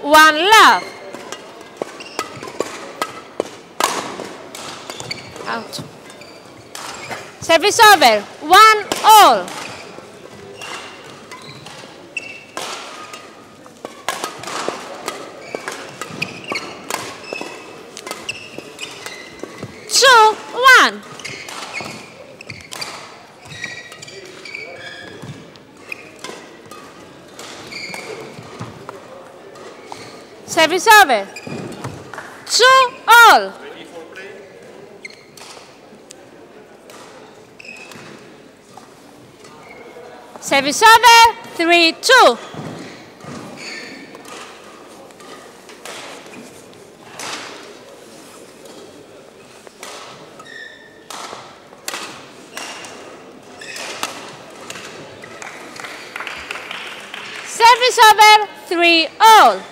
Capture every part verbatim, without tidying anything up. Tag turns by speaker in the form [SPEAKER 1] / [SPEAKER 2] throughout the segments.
[SPEAKER 1] one love. Out. Service over, one all. Two, one. Service over. Two all. Service over. Three, two. Service over. Three all.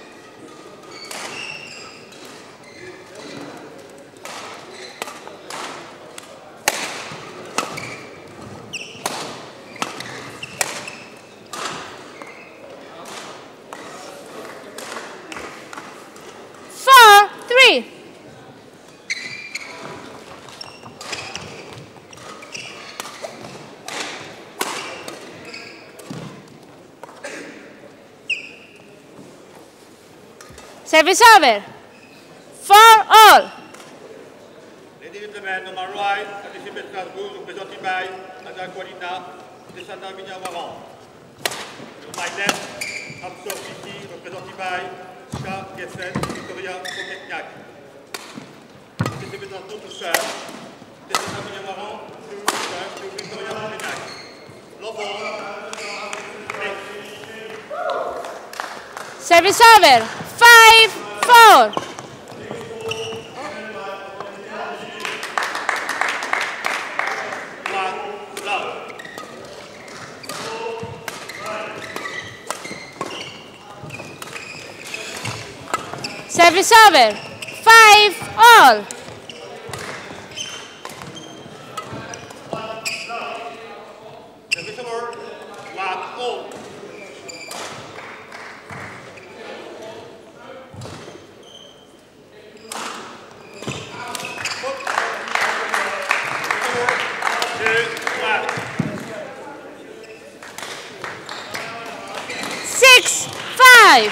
[SPEAKER 1] Service over. Four all.
[SPEAKER 2] Ladies and gentlemen, on my right, participant Strasbourg, represented by Madame Colina, Descendant Mignard-Marant. On my left, Absor Fiti, represented by Ska Gessen, Victoria Koketniak. Participant Strasbourg to serve, Descendant Mignard-Marant, to serve to Victoria Koketniak. Love all.
[SPEAKER 1] Service over. Five, four. Service over. Five, all.
[SPEAKER 2] Service over. One, all.
[SPEAKER 1] Six, five.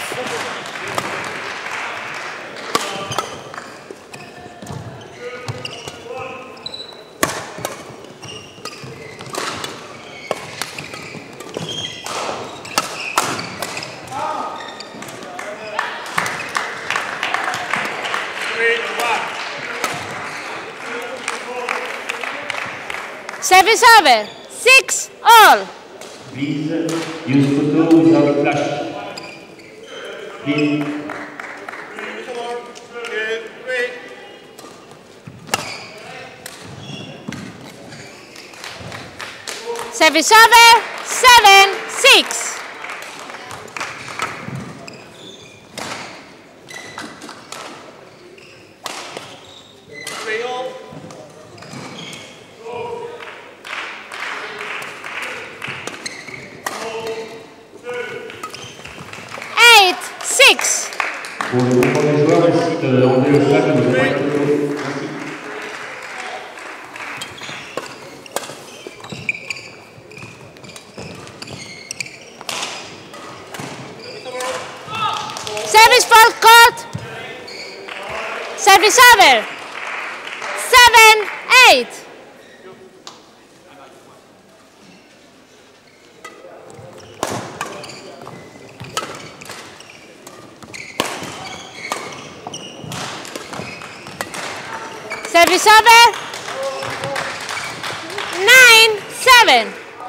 [SPEAKER 1] Service over. Six all.
[SPEAKER 3] Please use photo without flash. Please.
[SPEAKER 1] Service over. Seven, six. Six.
[SPEAKER 3] Pour le groupe des joueurs, merci d'enlever le flag, nous avons pas été photo.
[SPEAKER 1] Merci. Service full court. Service over. Seven, eight. Service over. Nine, seven.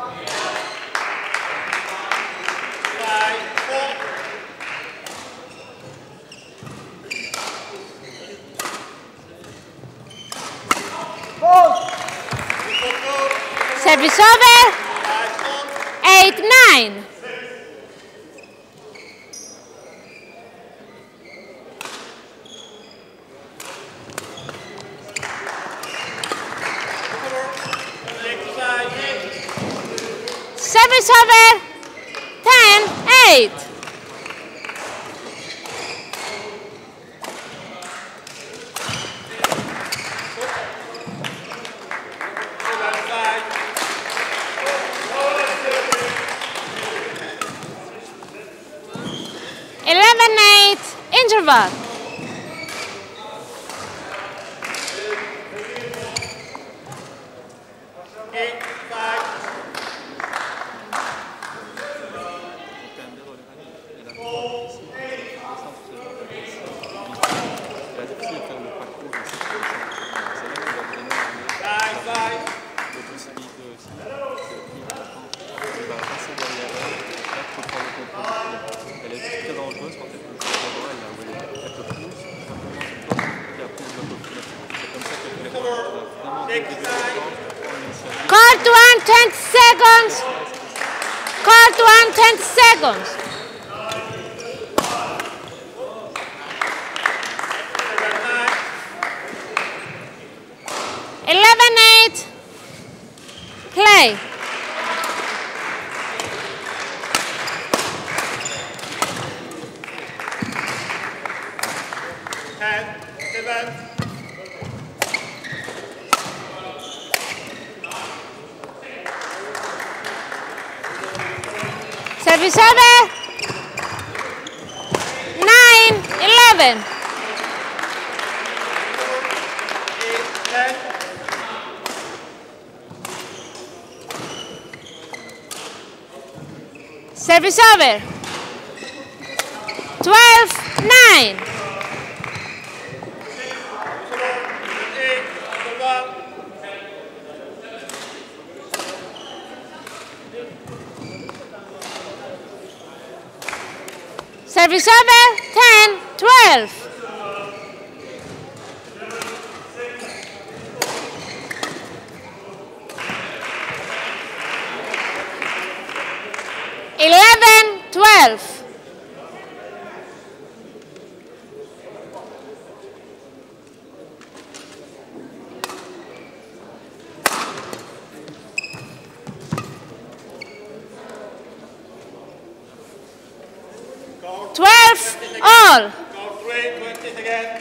[SPEAKER 1] Service over. Eight, nine. Service over. Ten, eight. eleven eight interval.
[SPEAKER 2] Eight, five. Nine, five.
[SPEAKER 1] Court one, twenty seconds. Court one, twenty seconds. eleven eight. Play.
[SPEAKER 2] ten, seven.
[SPEAKER 1] Service over. nine eleven.
[SPEAKER 2] Eight, ten.
[SPEAKER 1] Service over. twelve nine.
[SPEAKER 2] Eight, one.
[SPEAKER 1] Service over. ten twelve. eleven twelve. twelve all.
[SPEAKER 2] Go three, twenty again.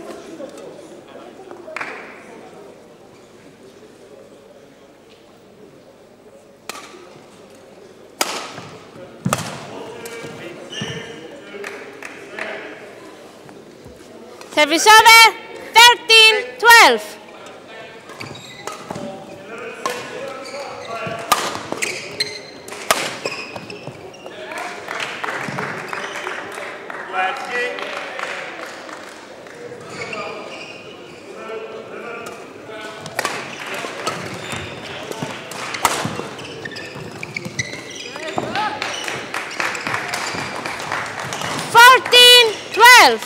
[SPEAKER 1] Service over. thirteen twelve.
[SPEAKER 2] Twenty.
[SPEAKER 1] fourteen twelve.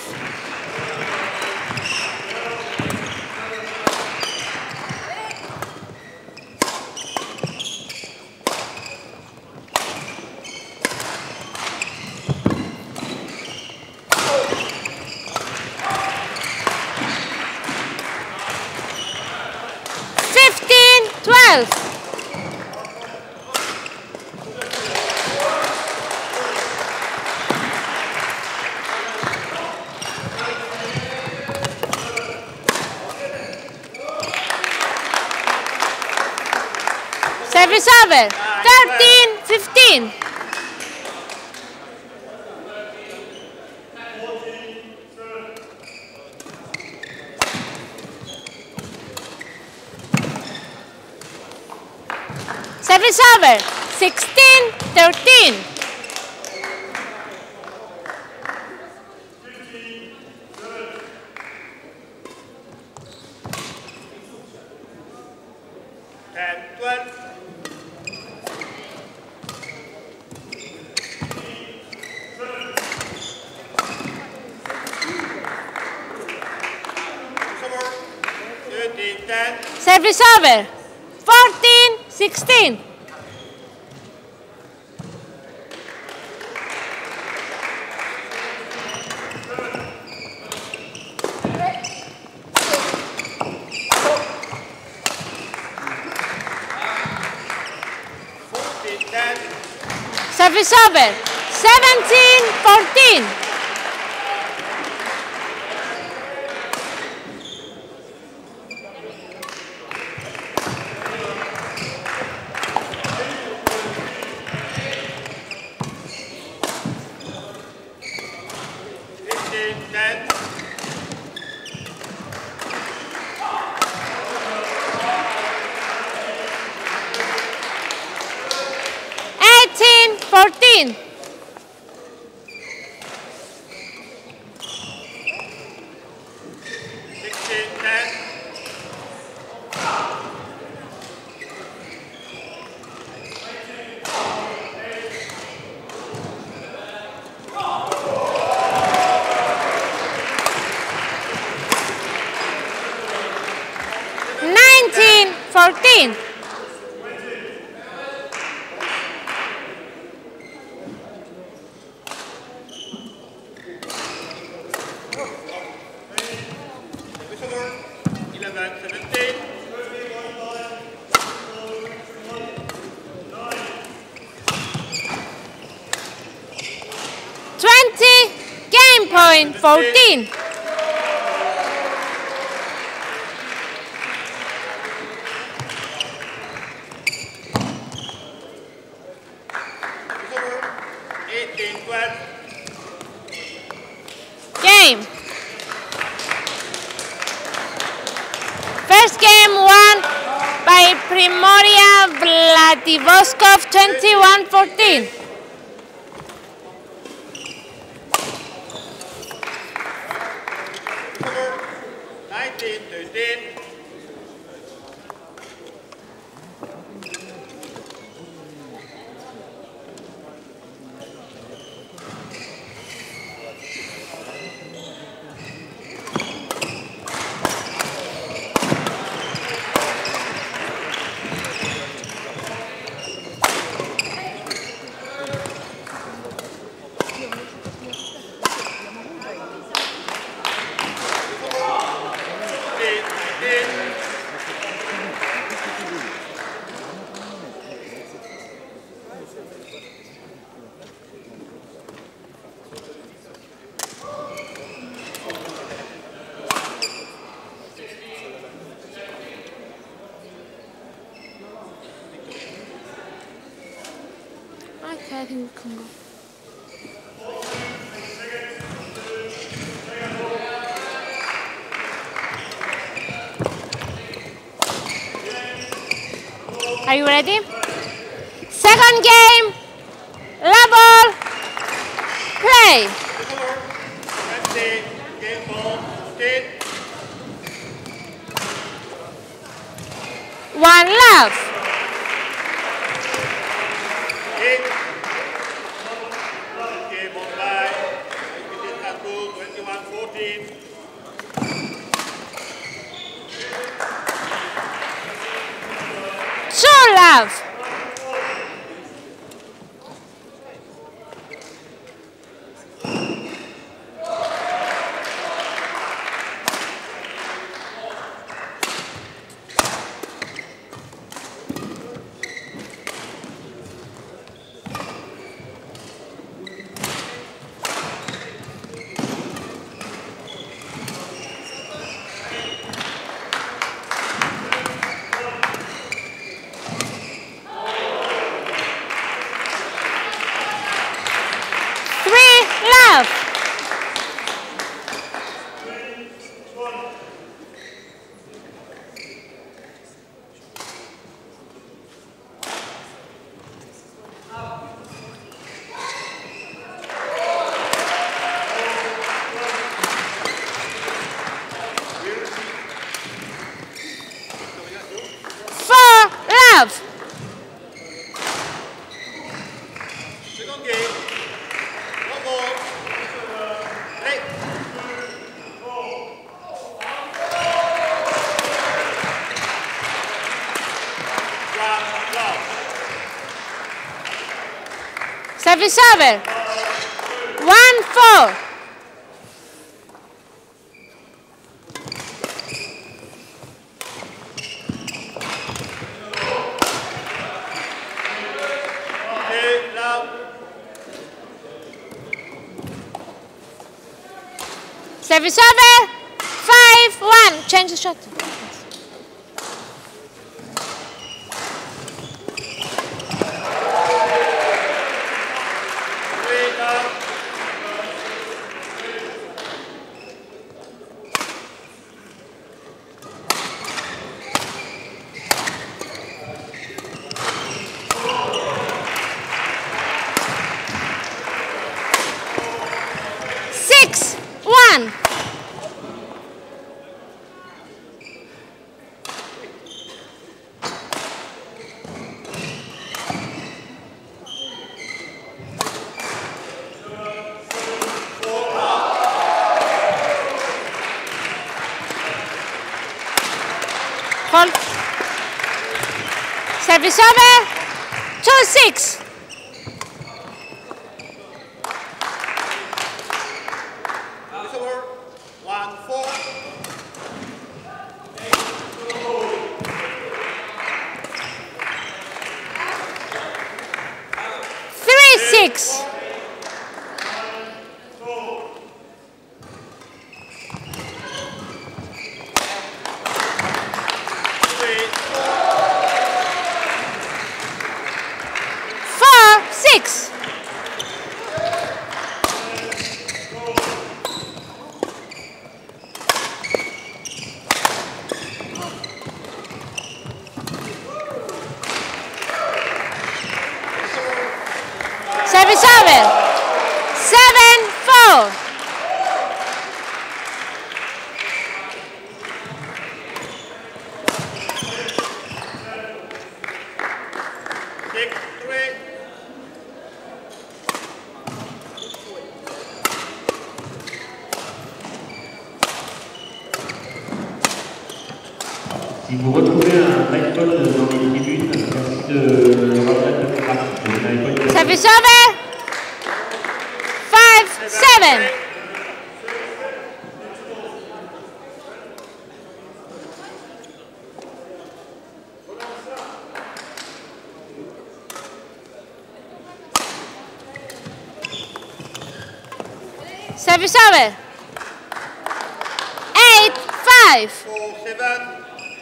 [SPEAKER 1] fifteen twelve. Service over. thirteen fifteen. Service over. sixteen thirteen.
[SPEAKER 2] ten, twelve. thirteen, ten.
[SPEAKER 1] Service over. fourteen sixteen.
[SPEAKER 2] fourteen, ten.
[SPEAKER 1] Service over. seventeen fourteen.
[SPEAKER 2] fifteen, ten.
[SPEAKER 1] eighteen, fourteen.
[SPEAKER 2] sixteen, ten.
[SPEAKER 1] nineteen, fourteen.
[SPEAKER 2] eleven, seventeen.
[SPEAKER 1] twenty, game point, fourteen.
[SPEAKER 2] eighteen, twelve.
[SPEAKER 1] Game. First game won by Primorye Vladivostok twenty-one fourteen.
[SPEAKER 2] nineteen, thirteen.
[SPEAKER 1] Okay, I think we can go. Are you ready? Second game, level, play.
[SPEAKER 2] twenty, game ball, fifteen.
[SPEAKER 1] One love.
[SPEAKER 2] eight. Game on by. twenty-one, fourteen.
[SPEAKER 1] Two love. Love. Four love.
[SPEAKER 2] Second game. One ball. Play.
[SPEAKER 1] Service over. One, four.
[SPEAKER 2] Eight, love.
[SPEAKER 1] Service over. Five, one. Change the shot.
[SPEAKER 2] Three, love.
[SPEAKER 1] six, one. Hold. Service over. Two, six.
[SPEAKER 2] One, four.
[SPEAKER 1] Three, six. Four, six. Service over. Seven, four.
[SPEAKER 2] Six, three.
[SPEAKER 3] Si vous retrouvez un iPhone dans les tribunes, merci de le remettre de votre partie.
[SPEAKER 1] Service over. Five, seven. Service over. Eight, five.
[SPEAKER 2] Four, seven.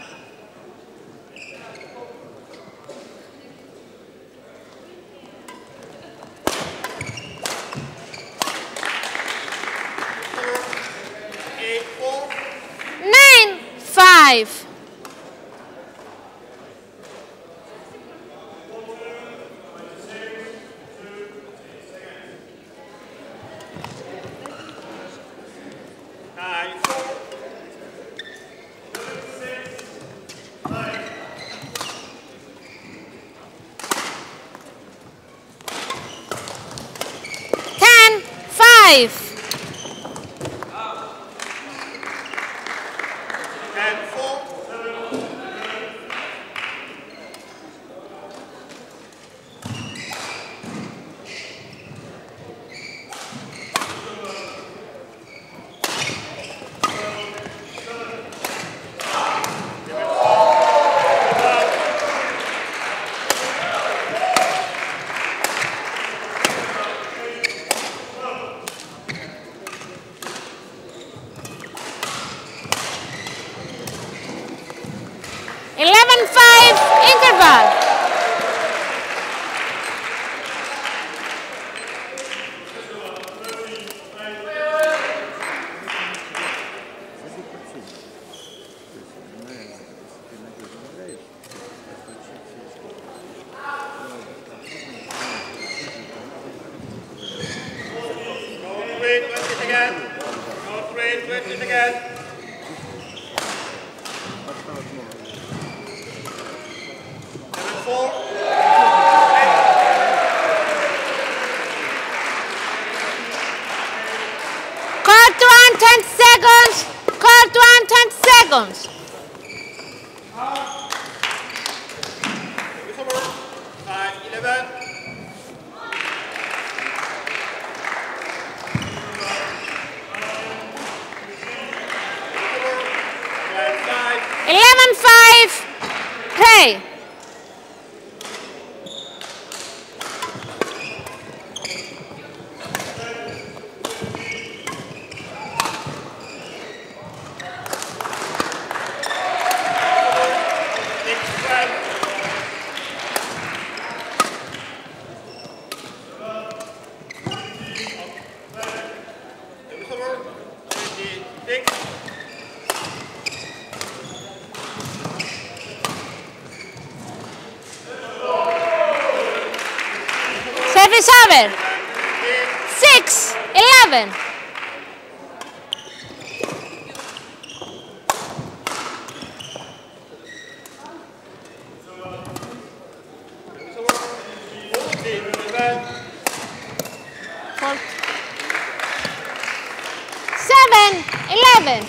[SPEAKER 2] Eight, four.
[SPEAKER 1] Nine, five.
[SPEAKER 2] Nine, four.
[SPEAKER 1] Ten, five.
[SPEAKER 2] And four.
[SPEAKER 1] Eleven, five. Interval.
[SPEAKER 2] Go three, twenty again. Go three, twenty again. Seven, four.
[SPEAKER 1] Court one, ten seconds. Court one, ten seconds.
[SPEAKER 2] It's over. Five, eleven. Twelve, five.
[SPEAKER 1] Eleven, five. Play.
[SPEAKER 2] Six, twelve. It's over. Twenty-six.
[SPEAKER 1] Service over. Six, eleven. seven, eleven.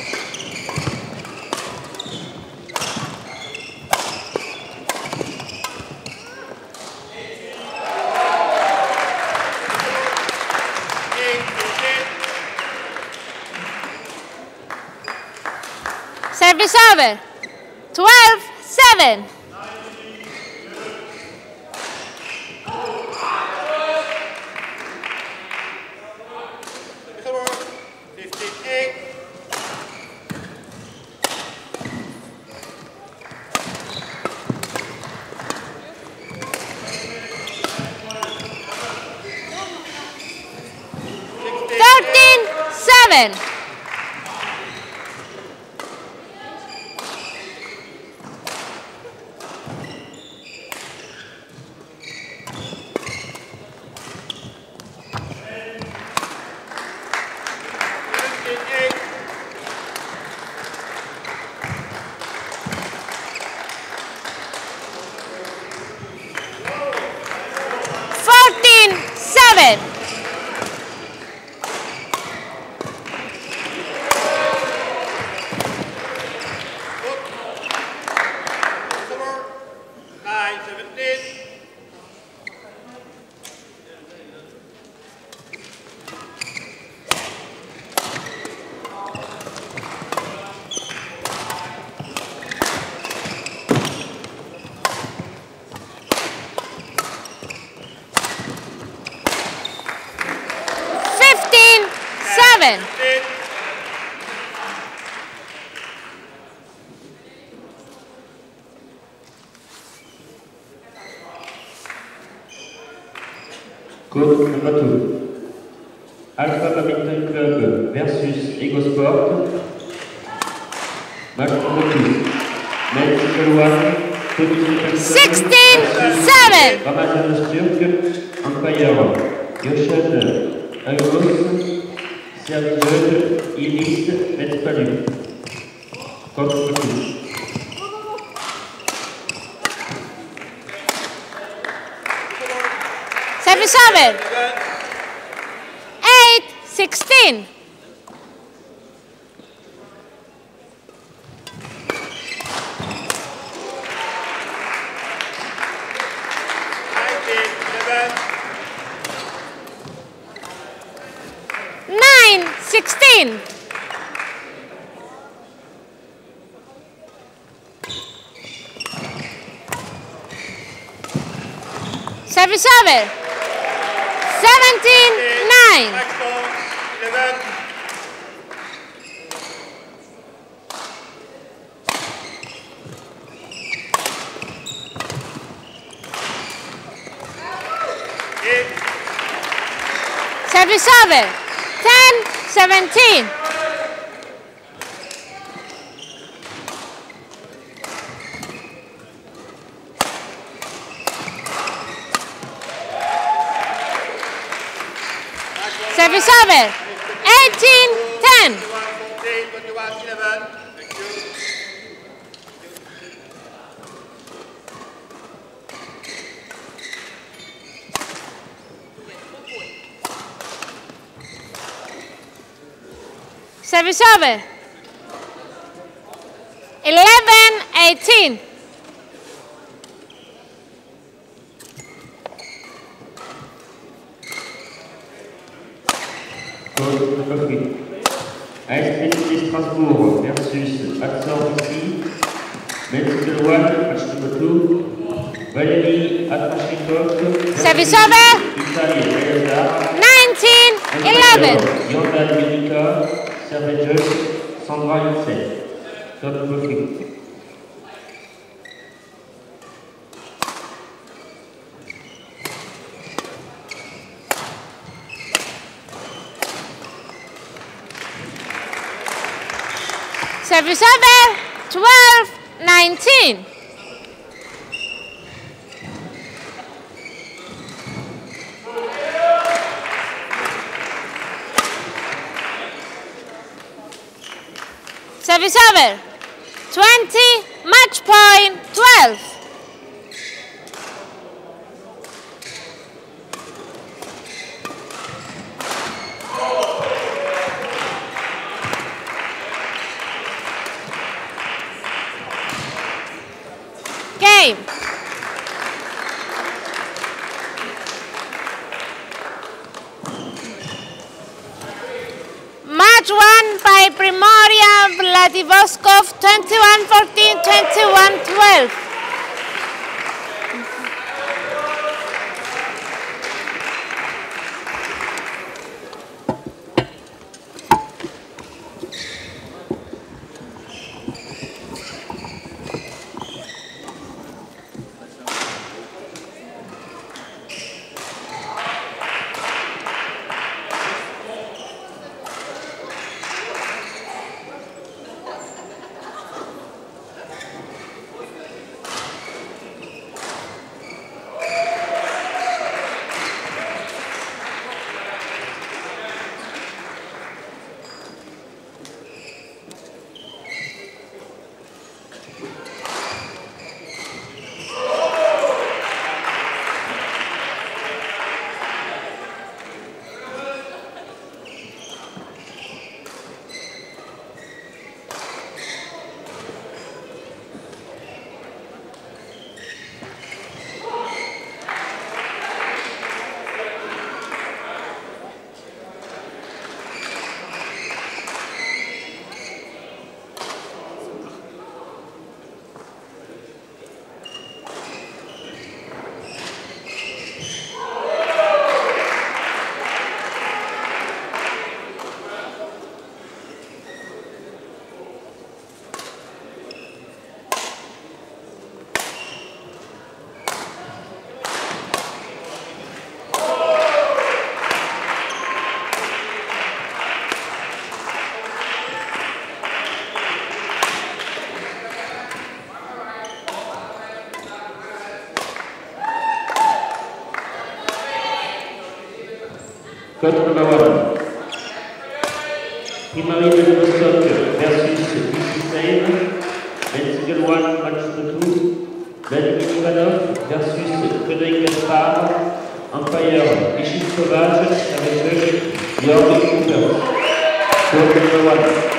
[SPEAKER 1] Service over. twelve, seven. thirteen, seven. fourteen, seven. fifteen, seven.
[SPEAKER 3] Coach number two. Alpha Badminton Club versus EgoSport. Match number two. Men's Single One.
[SPEAKER 1] sixteen, seven.
[SPEAKER 3] Ramadan Turk. Umpire. Yoshan. Agos. Service judge. Elis. Men's Palu. Coach number two.
[SPEAKER 1] Service over. eight, sixteen. nine, sixteen. Service over. seventeen, nine. Service over. ten, seventeen. Service over. eighteen, ten. Service over. eleven, eighteen.
[SPEAKER 3] E C C Strasbourg versus Axor-Russie. Men's Single One, match number two. Valérie Atrashnikov.
[SPEAKER 1] Service over.
[SPEAKER 3] Italy,
[SPEAKER 1] nineteen, eleven.
[SPEAKER 3] Yonda America. Service judge Sandra Yonsel. Top profit.
[SPEAKER 1] Service over. twelve, nineteen. Service over. twenty, match point, twelve. by Primorye, Vladivostok, twenty-one fourteen, twenty-one twelve.
[SPEAKER 3] Code number one. Primorye Vladivostok versus E C C Saive. Men single one, match number two. Badminton Europe versus Göppingen. Umpire Michel Sauvage avec Olga Golovanova. Code number one.